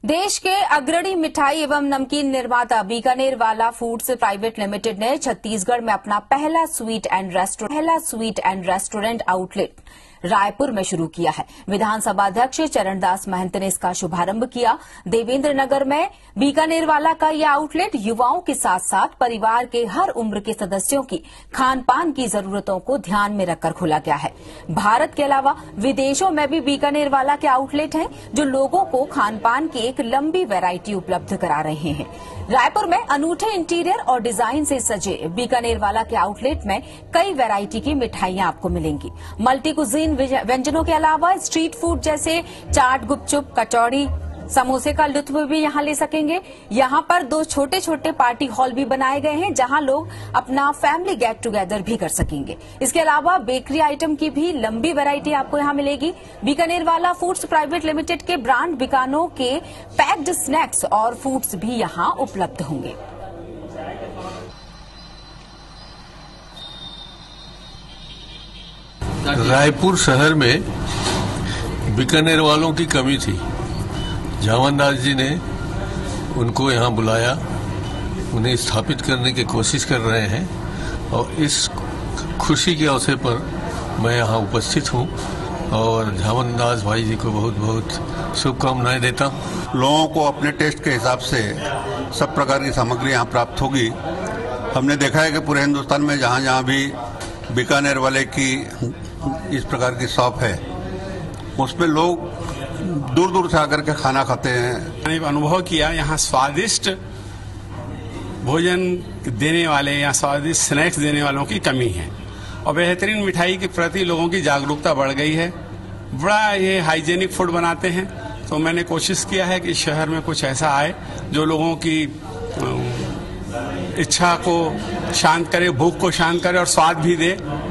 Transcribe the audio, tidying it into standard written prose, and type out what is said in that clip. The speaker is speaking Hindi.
देश के अग्रणी मिठाई एवं नमकीन निर्माता Bikaner wala foods private limited ने छत्तीसगढ़ में अपना पहला sweet and restaurant outlet Raipur में शुरू किया है। विधानसभा अध्यक्ष चरणदास महंत ने इसका शुभारंभ किया। देवेंद्र नगर में बीकानेर वाला का यह आउटलेट युवाओं के साथ साथ परिवार के हर उम्र के सदस्यों की खान पान की जरूरतों को ध्यान में रखकर खोला गया है। भारत के अलावा विदेशों में भी बीकानेर वाला के आउटलेट हैं जो लोगों को खान पान की एक लंबी वैरायटी उपलब्ध करा रहे हैं। रायपुर में अनूठे इंटीरियर और डिजाइन से सजे बीकानेर वाला के आउटलेट में कई वैरायटी की मिठाइयां आपको मिलेंगी। मल्टी कुजीन व्यंजनों के अलावा स्ट्रीट फूड जैसे चाट, गुपचुप, कचौड़ी, समोसे का लुत्फ भी यहां ले सकेंगे। यहां पर 2 छोटे छोटे पार्टी हॉल भी बनाए गए हैं जहां लोग अपना फैमिली गेट टुगेदर भी कर सकेंगे। इसके अलावा बेकरी आइटम की भी लंबी वैरायटी आपको यहां मिलेगी। Bikaner wala foods private limited के ब्रांड बिकानो के पैक्ड स्नैक्स और फूड्स भी यहां उपलब्ध होंगे। रायपुर शहर में बीकानेर वालों की कमी थी। जामनदास जी ने उनको यहाँ बुलाया, उन्हें स्थापित करने की कोशिश कर रहे हैं और इस खुशी के अवसर पर मैं यहाँ उपस्थित हूँ और जामनदास भाई जी को बहुत बहुत शुभकामनाएं देता हूँ। लोगों को अपने टेस्ट के हिसाब से सब प्रकार की सामग्री यहाँ प्राप्त होगी। हमने देखा है कि पूरे हिंदुस्तान में जहाँ जहाँ भी बीकानेर वाले की इस प्रकार की शॉप है उसमें लोग दूर दूर से आकर के खाना खाते हैं। मैंने अनुभव किया यहाँ स्वादिष्ट भोजन देने वाले या स्वादिष्ट स्नैक्स देने वालों की कमी है और बेहतरीन मिठाई के प्रति लोगों की जागरूकता बढ़ गई है। बड़ा ये हाइजेनिक फूड बनाते हैं, तो मैंने कोशिश किया है कि शहर में कुछ ऐसा आए जो लोगों की इच्छा को शांत करे, भूख को शांत करे और स्वाद भी दे।